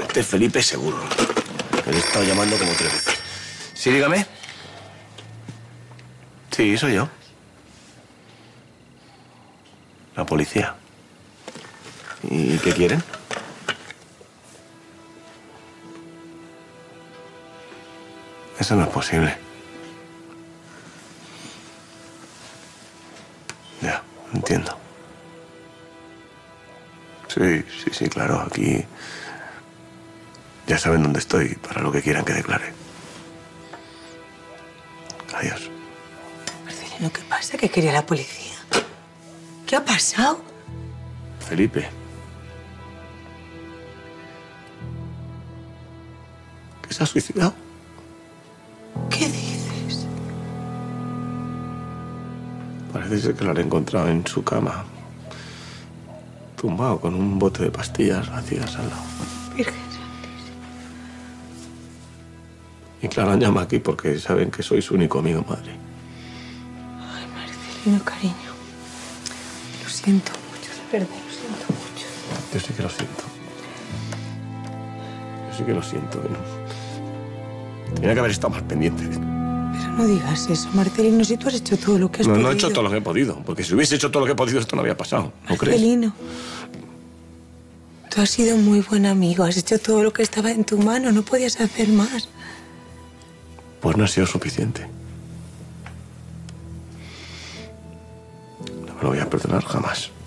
Este es Felipe seguro. Le he estado llamando como 3 veces. Sí, dígame. Sí, soy yo. La policía. ¿Y qué quieren? Eso no es posible. Ya, entiendo. Sí, claro, aquí ya saben dónde estoy para lo que quieran que declare. Adiós. Marcelino, ¿qué pasa? ¿Qué quería la policía? ¿Qué ha pasado? Felipe. ¿Que se ha suicidado? ¿Qué dices? Parece ser que lo han encontrado en su cama, tumbado con un bote de pastillas vacías al lado. Virgen Santísima. Y claro, han llamado aquí porque saben que soy su único amigo, madre. Ay, Marcelino, cariño. Lo siento mucho, de verdad, lo siento mucho. Yo sí que lo siento. Yo sí que lo siento. Tenía que haber estado más pendiente. Pero no digas eso, Marcelino, si tú has hecho todo lo que has podido. No he hecho todo lo que he podido, porque si hubiese hecho todo lo que he podido, esto no había pasado. ¿No crees? Marcelino, tú has sido muy buen amigo, has hecho todo lo que estaba en tu mano, no podías hacer más. Pues no ha sido suficiente. No me lo voy a perdonar jamás.